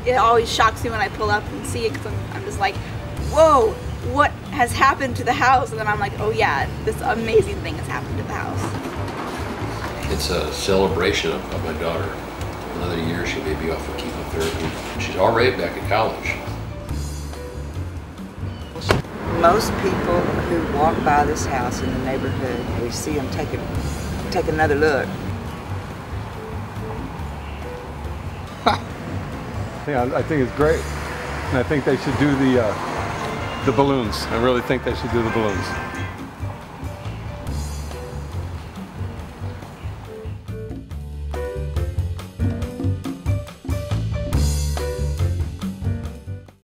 it always shocks me when I pull up and see it, because I'm just like, whoa, what has happened to the house? And then I'm like, oh yeah, this amazing thing has happened to the house. It's a celebration of my daughter. Another year she may be off of chemotherapy. She's already back at college. Most people who walk by this house in the neighborhood, we see them take another look. Yeah, I think it's great, and I think they should do the balloons. I really think they should do the balloons.